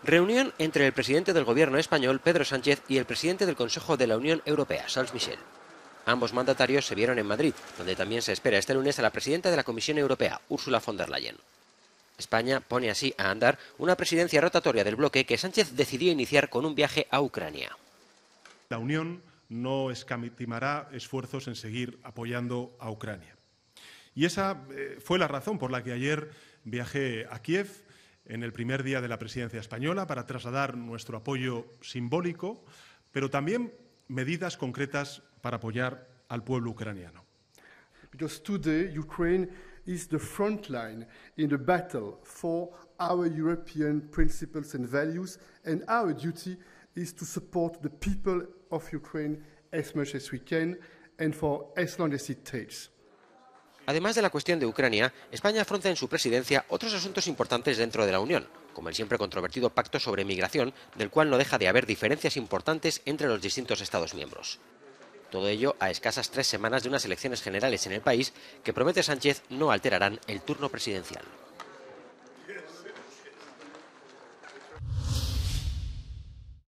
Reunión entre el presidente del gobierno español, Pedro Sánchez, y el presidente del Consejo de la Unión Europea, Charles Michel. Ambos mandatarios se vieron en Madrid, donde también se espera este lunes a la presidenta de la Comisión Europea, Ursula von der Leyen. España pone así a andar una presidencia rotatoria del bloque que Sánchez decidió iniciar con un viaje a Ucrania. La Unión no escatimará esfuerzos en seguir apoyando a Ucrania. Y esa fue la razón por la que ayer viajé a Kiev en el primer día de la presidencia española para trasladar nuestro apoyo simbólico, pero también medidas concretas para apoyar al pueblo ucraniano. Because today Ukraine is the front line in the battle for our European principles and values, and our duty is to support the people of Ukraine as much as we can and for as long as it takes. Además de la cuestión de Ucrania, España afronta en su presidencia otros asuntos importantes dentro de la Unión, como el siempre controvertido pacto sobre migración, del cual no deja de haber diferencias importantes entre los distintos Estados miembros. Todo ello a escasas 3 semanas de unas elecciones generales en el país que, promete Sánchez, no alterarán el turno presidencial.